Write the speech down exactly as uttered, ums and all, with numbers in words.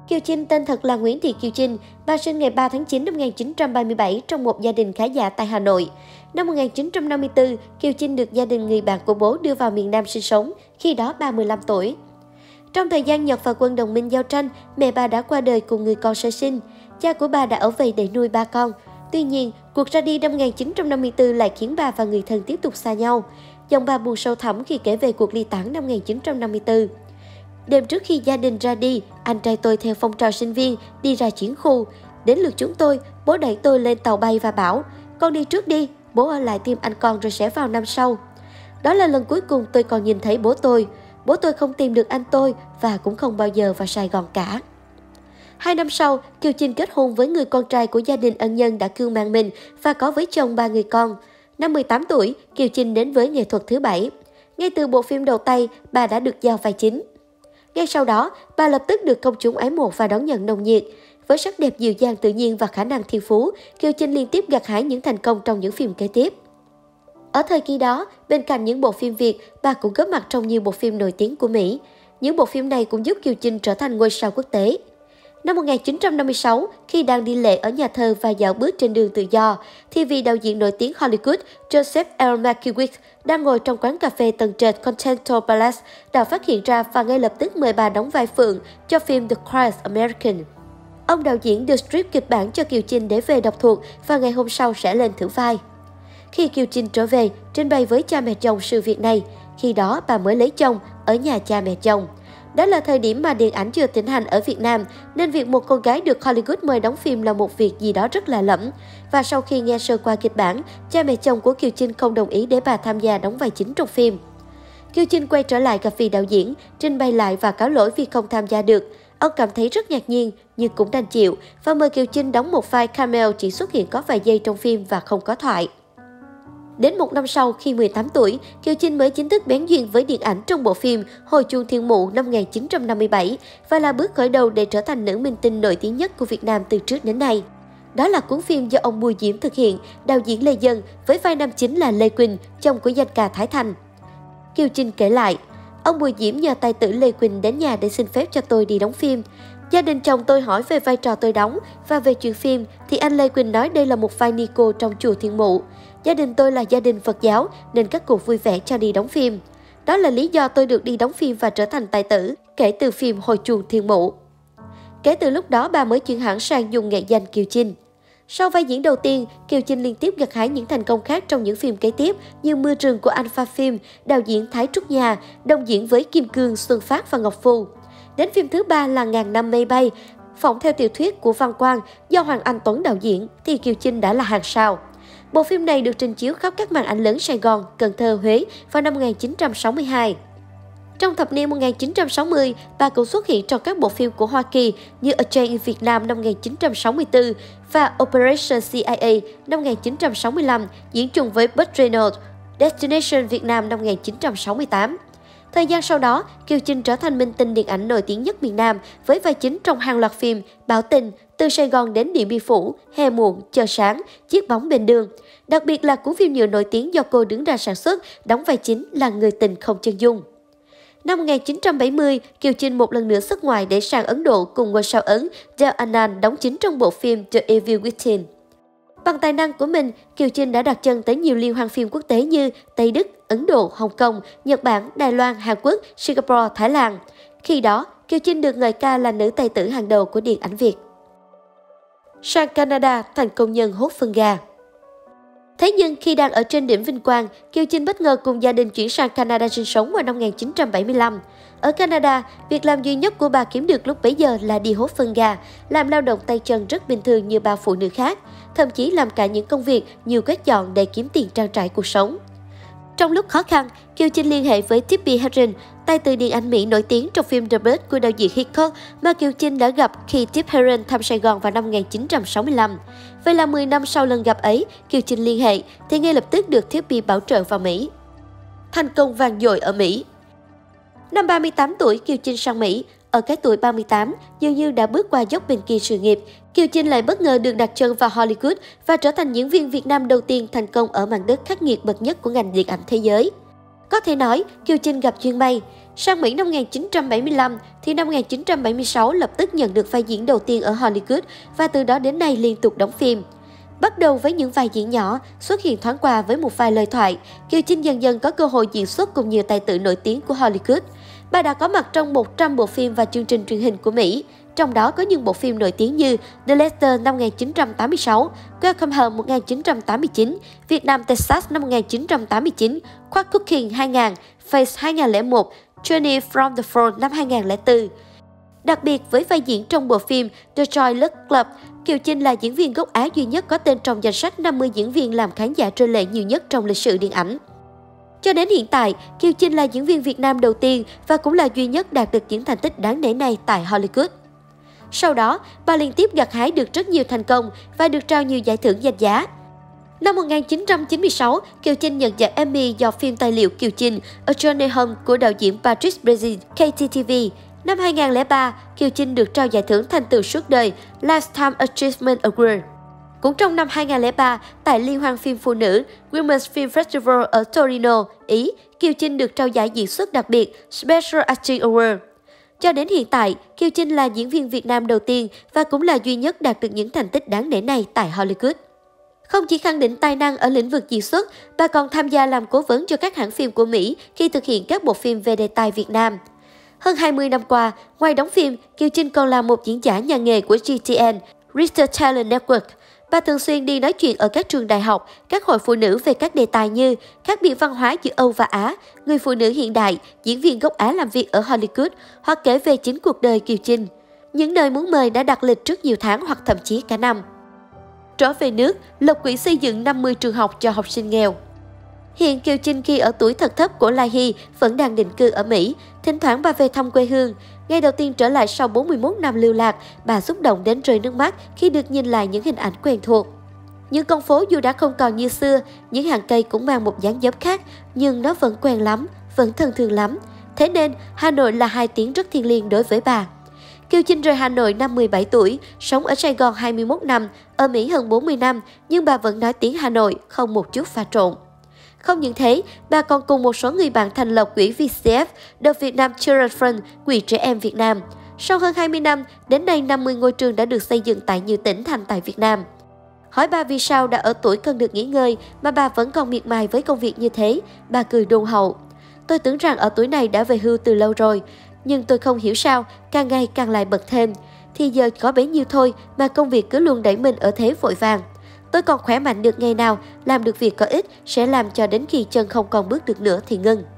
Kiều Trinh tên thật là Nguyễn Thị Kiều Trinh, bà sinh ngày ba tháng chín năm một nghìn chín trăm ba mươi bảy trong một gia đình khá giả tại Hà Nội. Năm một nghìn chín trăm năm mươi tư, Kiều Trinh được gia đình người bạn của bố đưa vào miền Nam sinh sống, khi đó bà mười lăm tuổi. Trong thời gian Nhật và quân đồng minh giao tranh, mẹ bà đã qua đời cùng người con sơ sinh. Cha của bà đã ở vậy để nuôi ba con. Tuy nhiên, cuộc ra đi năm một nghìn chín trăm năm mươi tư lại khiến bà và người thân tiếp tục xa nhau. Giọng bà buồn sâu thẳm khi kể về cuộc ly tán năm một nghìn chín trăm năm mươi tư. Đêm trước khi gia đình ra đi, anh trai tôi theo phong trào sinh viên đi ra chiến khu. Đến lượt chúng tôi, bố đẩy tôi lên tàu bay và bảo, con đi trước đi, bố ở lại tìm anh con rồi sẽ vào năm sau. Đó là lần cuối cùng tôi còn nhìn thấy bố tôi. Bố tôi không tìm được anh tôi và cũng không bao giờ vào Sài Gòn cả. Hai năm sau, Kiều Trinh kết hôn với người con trai của gia đình ân nhân đã cưu mang mình và có với chồng ba người con. Năm mười tám tuổi, Kiều Trinh đến với nghệ thuật thứ bảy. Ngay từ bộ phim đầu tay, bà đã được giao vai chính. Ngay sau đó, bà lập tức được công chúng ái mộ và đón nhận nồng nhiệt. Với sắc đẹp dịu dàng tự nhiên và khả năng thiên phú, Kiều Trinh liên tiếp gặt hái những thành công trong những phim kế tiếp. Ở thời kỳ đó, bên cạnh những bộ phim Việt, bà cũng góp mặt trong nhiều bộ phim nổi tiếng của Mỹ. Những bộ phim này cũng giúp Kiều Trinh trở thành ngôi sao quốc tế. Năm một nghìn chín trăm năm mươi sáu, khi đang đi lễ ở nhà thờ và dạo bước trên đường tự do, thì vị đạo diễn nổi tiếng Hollywood Joseph L. Mankiewicz đang ngồi trong quán cà phê tầng trệt Continental Palace đã phát hiện ra và ngay lập tức mời bà đóng vai Phượng cho phim The Christ American. Ông đạo diễn The Strip kịch bản cho Kiều Trinh để về đọc thuộc và ngày hôm sau sẽ lên thử vai. Khi Kiều Trinh trở về, trình bày với cha mẹ chồng sự việc này, khi đó bà mới lấy chồng ở nhà cha mẹ chồng. Đó là thời điểm mà điện ảnh chưa thịnh hành ở Việt Nam, nên việc một cô gái được Hollywood mời đóng phim là một việc gì đó rất lạ lẫm. Và sau khi nghe sơ qua kịch bản, cha mẹ chồng của Kiều Trinh không đồng ý để bà tham gia đóng vai chính trong phim. Kiều Trinh quay trở lại gặp vị đạo diễn, trình bày lại và cáo lỗi vì không tham gia được. Ông cảm thấy rất ngạc nhiên, nhưng cũng đành chịu, và mời Kiều Trinh đóng một vai cameo chỉ xuất hiện có vài giây trong phim và không có thoại. Đến một năm sau, khi mười tám tuổi, Kiều Trinh mới chính thức bén duyên với điện ảnh trong bộ phim Hồi chuông thiên mụ năm một nghìn chín trăm năm mươi bảy và là bước khởi đầu để trở thành nữ minh tinh nổi tiếng nhất của Việt Nam từ trước đến nay. Đó là cuốn phim do ông Bùi Diễm thực hiện, đạo diễn Lê Dân với vai nam chính là Lê Quỳnh, chồng của danh ca Thái Thành. Kiều Trinh kể lại, ông Bùi Diễm nhờ tài tử Lê Quỳnh đến nhà để xin phép cho tôi đi đóng phim. Gia đình chồng tôi hỏi về vai trò tôi đóng và về chuyện phim thì anh Lê Quỳnh nói đây là một vai Nico trong chùa Thiên Mụ. Gia đình tôi là gia đình Phật giáo nên các cụ vui vẻ cho đi đóng phim. Đó là lý do tôi được đi đóng phim và trở thành tài tử kể từ phim Hồi chuông thiên mụ. Kể từ lúc đó bà mới chuyển hẳn sang dùng nghệ danh Kiều Trinh. Sau vai diễn đầu tiên, Kiều Trinh liên tiếp gặt hái những thành công khác trong những phim kế tiếp như Mưa rừng của Alpha Film, đạo diễn Thái Trúc Nhà, đồng diễn với Kim Cương, Xuân Phát và Ngọc Phu. Đến phim thứ ba là Ngàn năm mây bay, phỏng theo tiểu thuyết của Văn Quang do Hoàng Anh Tuấn đạo diễn thì Kiều Trinh đã là hàng sao. Bộ phim này được trình chiếu khắp các màn ảnh lớn Sài Gòn, Cần Thơ, Huế vào năm một nghìn chín trăm sáu mươi hai. Trong thập niên một nghìn chín trăm sáu mươi, bà cũng xuất hiện trong các bộ phim của Hoa Kỳ như A Day in Vietnam năm một nghìn chín trăm sáu mươi tư và Operation C I A năm một nghìn chín trăm sáu mươi lăm, diễn chung với Burt Reynolds, Destination Việt Nam năm một nghìn chín trăm sáu mươi tám. Thời gian sau đó, Kiều Trinh trở thành minh tinh điện ảnh nổi tiếng nhất miền Nam với vai chính trong hàng loạt phim Bảo Tình, Từ Sài Gòn đến Điện Biên Phủ, Hè muộn, Chờ sáng, Chiếc bóng bên đường. Đặc biệt là cuốn phim nhựa nổi tiếng do cô đứng ra sản xuất, đóng vai chính là Người tình không chân dung. Năm một nghìn chín trăm bảy mươi, Kiều Trinh một lần nữa xuất ngoại để sang Ấn Độ cùng ngôi sao Ấn Dale Anand đóng chính trong bộ phim The Evil Within. Bằng tài năng của mình, Kiều Trinh đã đặt chân tới nhiều liên hoan phim quốc tế như Tây Đức, Ấn Độ, Hồng Kông, Nhật Bản, Đài Loan, Hàn Quốc, Singapore, Thái Lan. Khi đó, Kiều Trinh được ngợi ca là nữ tài tử hàng đầu của điện ảnh Việt. Sang Canada thành công nhân hốt phân gà. Thế nhưng khi đang ở trên đỉnh vinh quang, Kiều Trinh bất ngờ cùng gia đình chuyển sang Canada sinh sống vào năm một nghìn chín trăm bảy mươi lăm. Ở Canada, việc làm duy nhất của bà kiếm được lúc bấy giờ là đi hốt phân gà, làm lao động tay chân rất bình thường như bao phụ nữ khác, thậm chí làm cả những công việc như quét dọn để kiếm tiền trang trải cuộc sống. Trong lúc khó khăn, Kiều Trinh liên hệ với Tippi Hedren, tài tử điện ảnh Mỹ nổi tiếng trong phim The Bird của đạo diễn Hitchcock mà Kiều Trinh đã gặp khi Tip Hedren thăm Sài Gòn vào năm một nghìn chín trăm sáu mươi lăm. Vậy là mười năm sau lần gặp ấy, Kiều Trinh liên hệ thì ngay lập tức được Tippi bảo trợ vào Mỹ. Thành công vang dội ở Mỹ. Năm ba mươi tám tuổi, Kiều Trinh sang Mỹ. Ở cái tuổi ba mươi tám, dường như đã bước qua dốc bên kia sự nghiệp, Kiều Trinh lại bất ngờ được đặt chân vào Hollywood và trở thành diễn viên Việt Nam đầu tiên thành công ở mảnh đất khắc nghiệt bậc nhất của ngành điện ảnh thế giới. Có thể nói, Kiều Trinh gặp duyên may. Sang Mỹ năm một nghìn chín trăm bảy mươi lăm, thì năm một nghìn chín trăm bảy mươi sáu lập tức nhận được vai diễn đầu tiên ở Hollywood và từ đó đến nay liên tục đóng phim. Bắt đầu với những vai diễn nhỏ, xuất hiện thoáng qua với một vài lời thoại, Kiều Trinh dần dần có cơ hội diễn xuất cùng nhiều tài tử nổi tiếng của Hollywood. Bà đã có mặt trong một trăm bộ phim và chương trình truyền hình của Mỹ, trong đó có những bộ phim nổi tiếng như The Lester năm một nghìn chín trăm tám mươi sáu, Welcome Home một nghìn chín trăm tám mươi chín, Vietnam Texas năm một nghìn chín trăm tám mươi chín, Quack Cooking hai nghìn, Face hai nghìn lẻ một, Journey from the Front năm hai nghìn lẻ bốn. Đặc biệt với vai diễn trong bộ phim The Joy Luck Club, Kiều Trinh là diễn viên gốc Á duy nhất có tên trong danh sách năm mươi diễn viên làm khán giả rơi lệ nhiều nhất trong lịch sử điện ảnh. Cho đến hiện tại, Kiều Trinh là diễn viên Việt Nam đầu tiên và cũng là duy nhất đạt được những thành tích đáng nể này tại Hollywood. Sau đó, bà liên tiếp gặt hái được rất nhiều thành công và được trao nhiều giải thưởng danh giá. Năm một nghìn chín trăm chín mươi sáu, Kiều Trinh nhận giải Emmy do phim tài liệu Kiều Trinh A Journey Home của đạo diễn Patrice Brazil, K T T V. Năm hai nghìn lẻ ba, Kiều Trinh được trao giải thưởng thành tựu suốt đời Lifetime Achievement Award. Cũng trong năm hai nghìn lẻ ba, tại Liên hoan phim phụ nữ Women's Film Festival ở Torino, Ý, Kiều Trinh được trao giải diễn xuất đặc biệt Special Acting Award. Cho đến hiện tại, Kiều Trinh là diễn viên Việt Nam đầu tiên và cũng là duy nhất đạt được những thành tích đáng nể này tại Hollywood. Không chỉ khẳng định tài năng ở lĩnh vực diễn xuất, bà còn tham gia làm cố vấn cho các hãng phim của Mỹ khi thực hiện các bộ phim về đề tài Việt Nam. Hơn hai mươi năm qua, ngoài đóng phim, Kiều Trinh còn là một diễn giả nhà nghề của G T N, Research Talent Network. Bà thường xuyên đi nói chuyện ở các trường đại học, các hội phụ nữ về các đề tài như khác biệt văn hóa giữa Âu và Á, người phụ nữ hiện đại, diễn viên gốc Á làm việc ở Hollywood hoặc kể về chính cuộc đời Kiều Trinh. Những nơi muốn mời đã đặt lịch trước nhiều tháng hoặc thậm chí cả năm. Trở về nước, lập quỹ xây dựng năm mươi trường học cho học sinh nghèo. Hiện Kiều Trinh khi ở tuổi thật thấp của Lai Hy vẫn đang định cư ở Mỹ, thỉnh thoảng bà về thăm quê hương. Ngày đầu tiên trở lại sau bốn mươi mốt năm lưu lạc, bà xúc động đến rơi nước mắt khi được nhìn lại những hình ảnh quen thuộc. Những con phố dù đã không còn như xưa, những hàng cây cũng mang một dáng dấp khác, nhưng nó vẫn quen lắm, vẫn thân thương lắm. Thế nên, Hà Nội là hai tiếng rất thiêng liêng đối với bà. Kiều Trinh rời Hà Nội năm mười bảy tuổi, sống ở Sài Gòn hai mươi mốt năm, ở Mỹ hơn bốn mươi năm, nhưng bà vẫn nói tiếng Hà Nội, không một chút pha trộn. Không những thế, bà còn cùng một số người bạn thành lập quỹ V C F, The Vietnam Children Fund, quỹ trẻ em Việt Nam. Sau hơn hai mươi năm, đến nay năm mươi ngôi trường đã được xây dựng tại nhiều tỉnh thành tại Việt Nam. Hỏi bà vì sao đã ở tuổi cần được nghỉ ngơi mà bà vẫn còn miệt mài với công việc như thế, bà cười đôn hậu. Tôi tưởng rằng ở tuổi này đã về hưu từ lâu rồi, nhưng tôi không hiểu sao, càng ngày càng lại bật thêm. Thì giờ có bấy nhiêu thôi mà công việc cứ luôn đẩy mình ở thế vội vàng. Tôi còn khỏe mạnh được ngày nào, làm được việc có ích sẽ làm cho đến khi chân không còn bước được nữa thì ngưng.